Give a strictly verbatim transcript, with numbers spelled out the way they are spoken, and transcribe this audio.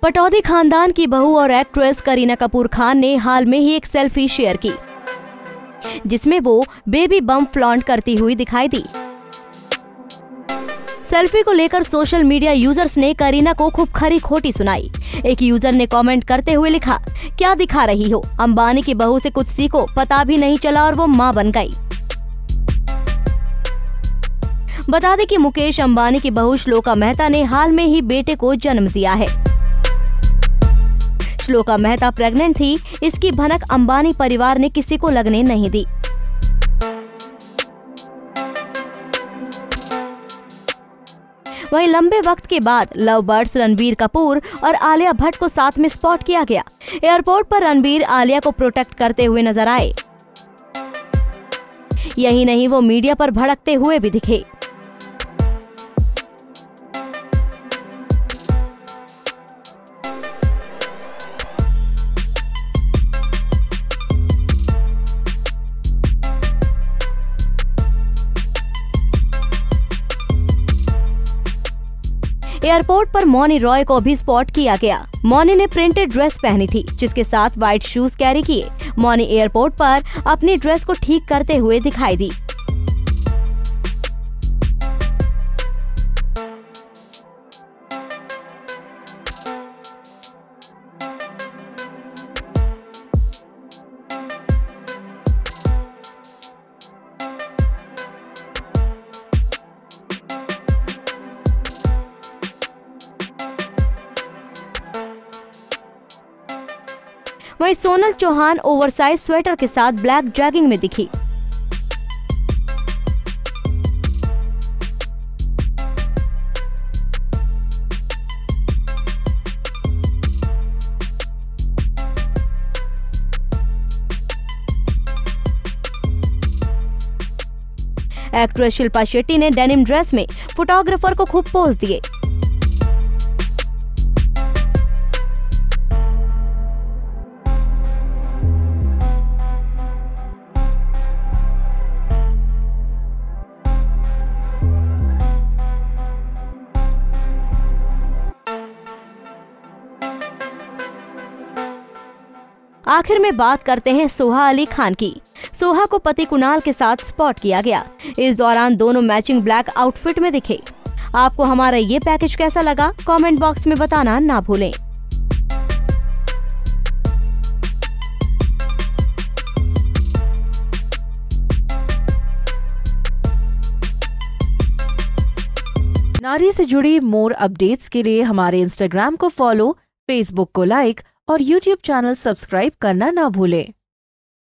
पटौदी खानदान की बहू और एक्ट्रेस करीना कपूर खान ने हाल में ही एक सेल्फी शेयर की, जिसमें वो बेबी बम्प फ्लॉन्ट करती हुई दिखाई दी। सेल्फी को लेकर सोशल मीडिया यूजर्स ने करीना को खूब खरी खोटी सुनाई। एक यूजर ने कमेंट करते हुए लिखा, क्या दिखा रही हो, अंबानी की बहू से कुछ सीखो, पता भी नहीं चला और वो मां बन गई। बता दें कि मुकेश अंबानी की बहू श्लोका मेहता ने हाल में ही बेटे को जन्म दिया है। श्लोका मेहता प्रेग्नेंट थी, इसकी भनक अंबानी परिवार ने किसी को लगने नहीं दी। वहीं लंबे वक्त के बाद लव बर्ड्स रणबीर कपूर और आलिया भट्ट को साथ में स्पॉट किया गया। एयरपोर्ट पर रणबीर आलिया को प्रोटेक्ट करते हुए नजर आए। यही नहीं, वो मीडिया पर भड़कते हुए भी दिखे। एयरपोर्ट पर मौनी रॉय को भी स्पॉट किया गया। मौनी ने प्रिंटेड ड्रेस पहनी थी, जिसके साथ व्हाइट शूज कैरी किए। मौनी एयरपोर्ट पर अपनी ड्रेस को ठीक करते हुए दिखाई दी। वहीं सोनल चौहान ओवरसाइज स्वेटर के साथ ब्लैक जैगिंग में दिखी। एक्ट्रेस शिल्पा शेट्टी ने डेनिम ड्रेस में फोटोग्राफर को खूब पोज दिए। आखिर में बात करते हैं सोहा अली खान की। सोहा को पति कुणाल के साथ स्पॉट किया गया। इस दौरान दोनों मैचिंग ब्लैक आउटफिट में दिखे। आपको हमारा ये पैकेज कैसा लगा, कमेंट बॉक्स में बताना ना भूलें। नारी से जुड़ी मोर अपडेट्स के लिए हमारे इंस्टाग्राम को फॉलो, फेसबुक को लाइक और यूट्यूब चैनल सब्सक्राइब करना ना भूलें।